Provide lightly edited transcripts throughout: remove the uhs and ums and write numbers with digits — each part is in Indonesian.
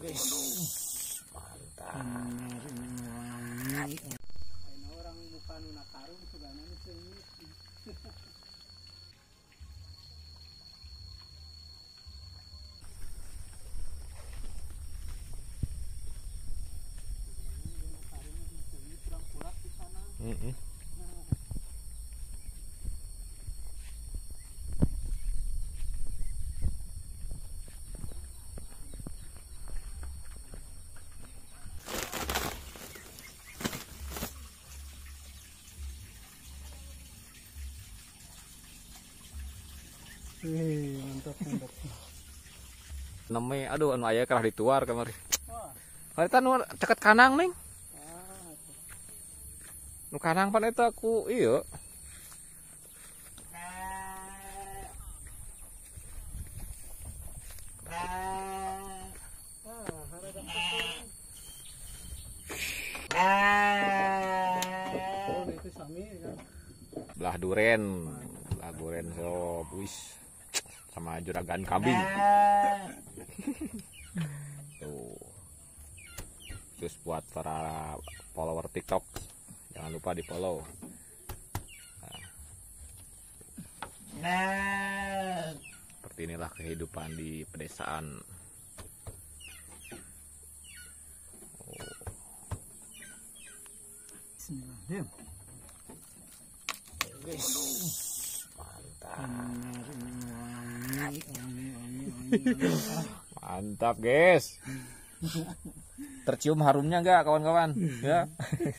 Mantap. Orang bukan nakarung sudah nangis ini. Mantap. Namanya aduh anu aya kerah dituar kamari. Harita nu ceket kanang ning. Nu kanang pan eta aku ieu. Belah duren so wis sama juragan kambing. Tuh. Terus buat para follower TikTok jangan lupa di follow. Seperti inilah kehidupan di pedesaan. Mantap guys. Tercium harumnya enggak kawan-kawan? Ya.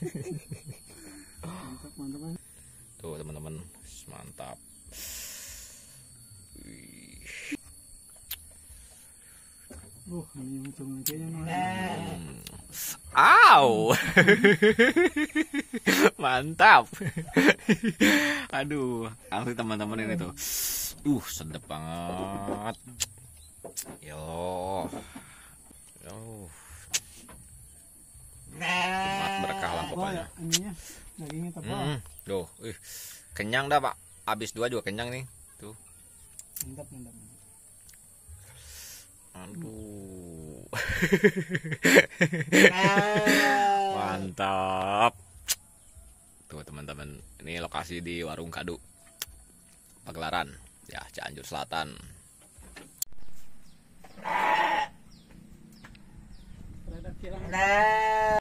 Mantap. Tuh teman-teman, mantap. Ini untung aja yang Aw. Mantap. Aduh, asli teman-teman ini tuh. Sedep banget. Yo. Berkah lah pokoknya. Dagingnya tebal. Tuh, kenyang dah Pak. Habis 2 juga kenyang nih. Tuh. Mantap. Aduh. Mantap. Tuh teman-teman, ini lokasi di Warung Kadu Pagelaran, ya Cianjur Selatan.